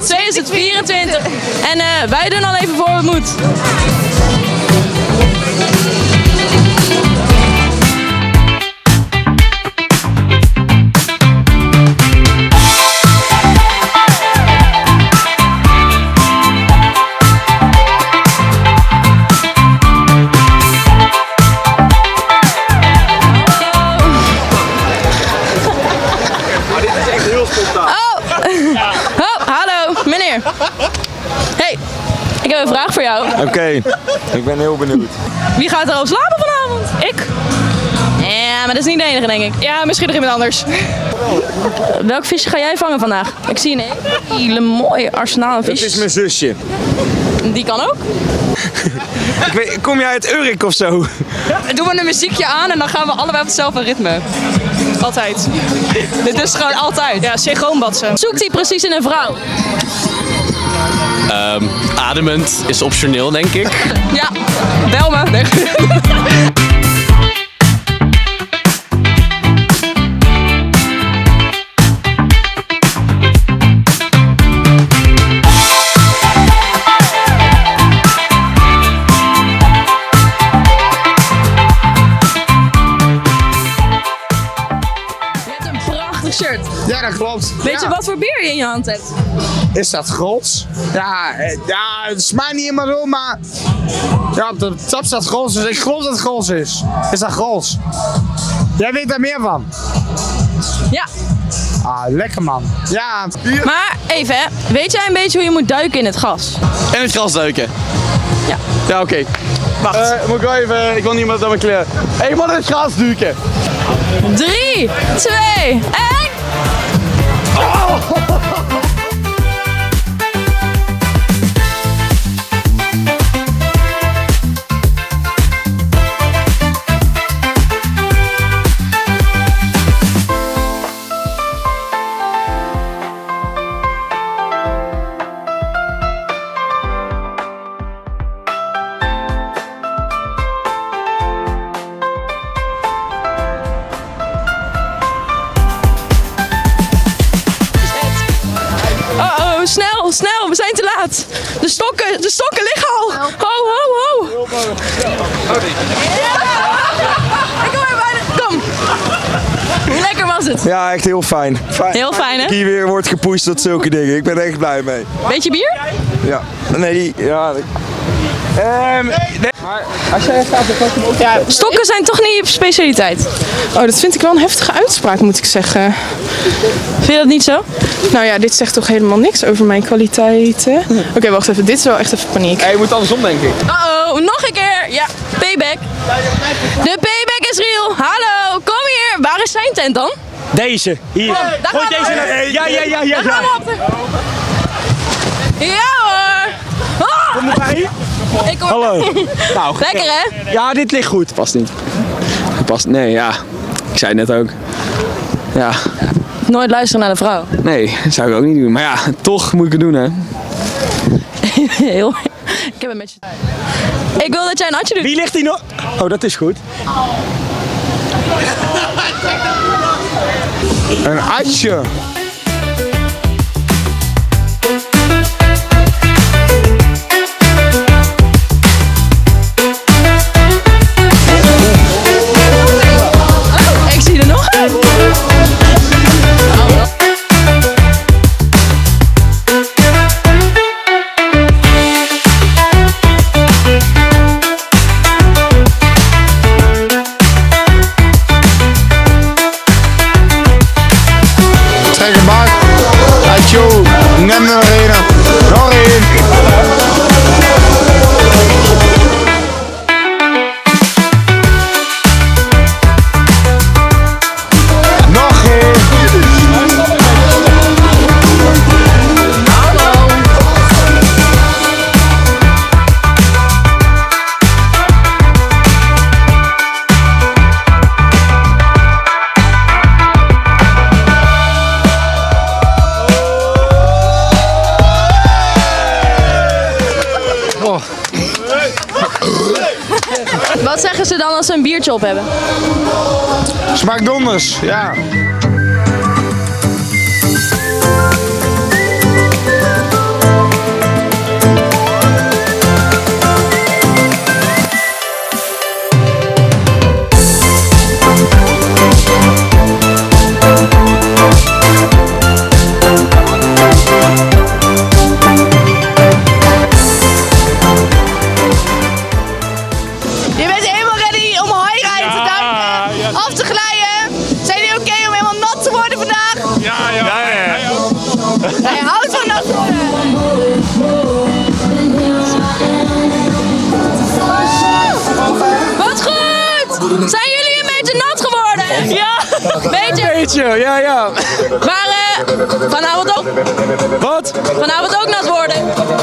2 is het 24. En wij doen al even voor het moet. Hey, ik heb een vraag voor jou. Oké, ik ben heel benieuwd. Wie gaat er op slapen vanavond? Ik. Ja, maar dat is niet de enige, denk ik. Ja, misschien nog iemand anders. Welk visje ga jij vangen vandaag? Ik zie een hele mooie arsenaal vis. Dat is mijn zusje. Die kan ook. Kom jij uit Urk of zo? Doen we een muziekje aan en dan gaan we allebei op hetzelfde ritme. Altijd. Dit is gewoon altijd. Ja, synchroonbatsen. Zoekt hij precies in een vrouw? Ademend is optioneel, denk ik. Ja, bel me. Nee. Shirt. Ja, dat klopt. Weet je wat voor bier je in je hand hebt? Is dat Grols? Ja, het smaakt niet helemaal zo, maar... Ja, op de tap staat Grols, dus ik geloof dat het Grols is. Is dat Grols? Jij weet daar meer van? Ja. Ah, lekker man. Ja. Maar even hè, weet jij een beetje hoe je moet duiken in het gas? En het gras duiken. Ja. Ja, oké. Wacht. Moet ik wel even... Ik wil niemand aan mijn kleren. Ik moet in het gras duiken. 3, 2, 1. Oh! Snel, we zijn te laat. De stokken liggen al. Ho. Ja! Ik kom er bijna. Kom. Hoe lekker was het? Ja, echt heel fijn. Heel fijn, hè? Hier weer wordt gepusht tot zulke dingen. Ik ben er echt blij mee. Beetje bier? Ja. Nee, ja. Nee. Maar als jij staat, dan pak je hem ook. Ja, stokken zijn toch niet je specialiteit? Oh, dat vind ik wel een heftige uitspraak, moet ik zeggen. Vind je dat niet zo? Nou ja, dit zegt toch helemaal niks over mijn kwaliteiten. Oké, wacht even. Dit is wel echt even paniek. Je moet andersom, denk ik. Uh-oh, nog een keer. Ja, payback. De payback is real. Hallo, kom hier. Waar is zijn tent dan? Deze, hier. Daar Gooi gaan we. deze naar... Ja. Daar gaan we op. Ja hoor. Ah! Kom erbij. Ik hoor... Hallo. Nou, lekker hè? ja, dit ligt goed. Past niet. Past, nee, ja. Ik zei het net ook. Ja. Nooit luisteren naar de vrouw. Nee, dat zou ik ook niet doen. Maar ja, toch moet ik het doen, hè. Heel... Ik heb een match. Ik wil dat jij een atje doet. Wie ligt hier nog? Oh, dat is goed. Een atje. Oh, ik zie er nog een. Trek een bak. Atjo. Neem er nog één. Nog één. Nog één. Wat zeggen ze dan als ze een biertje op hebben? Smaakt donders. Ja. Beetje. Beetje, ja. Maar vanavond ook. Wat? Vanavond ook nat worden.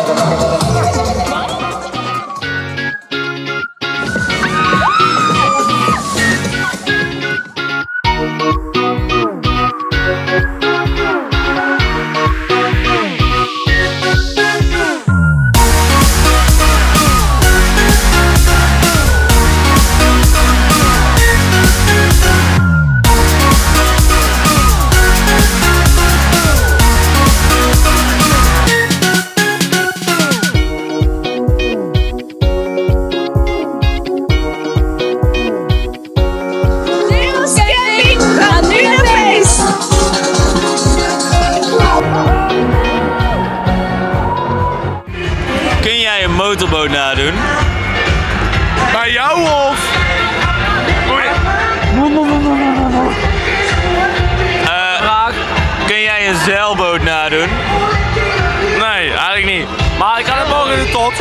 Kun jij een motorboot nadoen? Bij jou of? Kun jij een zeilboot nadoen? Nee, eigenlijk niet. Maar ik kan het morgen doen tot.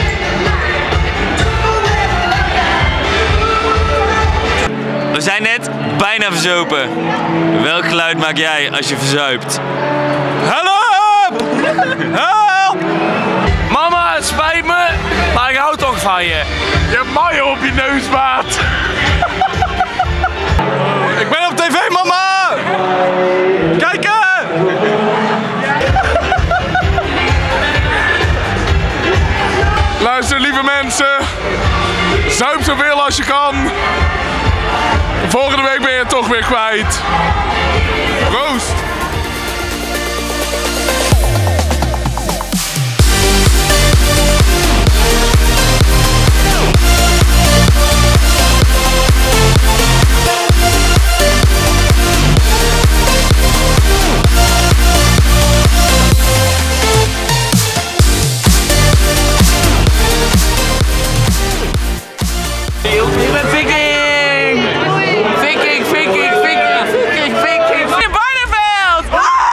We zijn net bijna verzopen. Welk geluid maak jij als je verzuipt? Help! Help! Mama, het spijt me, maar ik hou toch van je. Je hebt mij op je neus, maat. Ik ben op tv, mama! Kijken! Luister, lieve mensen. Zuip zoveel als je kan. Volgende week ben je het toch weer kwijt. Proost! Ik ben viking! Viking! In Barneveld!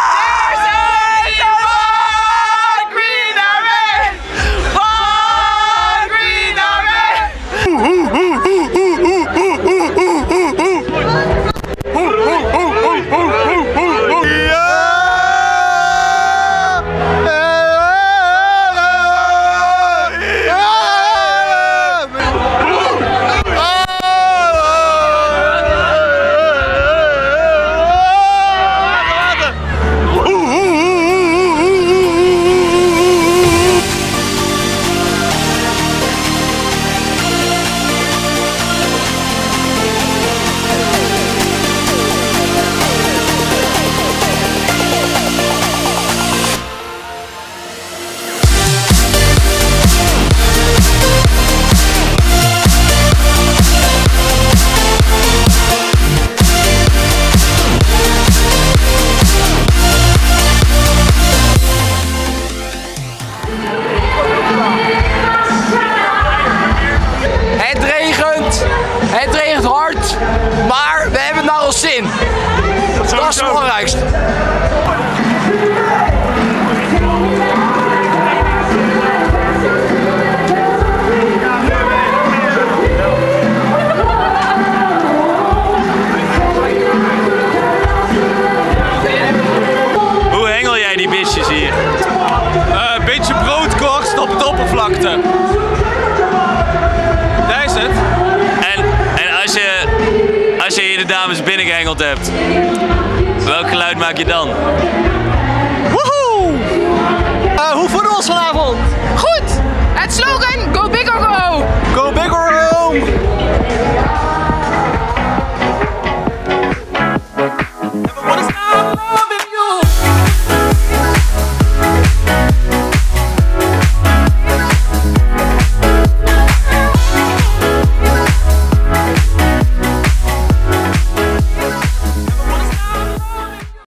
Het regent hard, maar we hebben het naar ons zin. Dat is het belangrijkste. Hoe hengel jij die bitches hier? Een beetje broodkorst op de oppervlakte. Daar is het. En als je hier de dames binnengehengeld hebt, welk geluid maak je dan? Woehoe! Hoe voelen we ons vanavond? Goed! Het slogan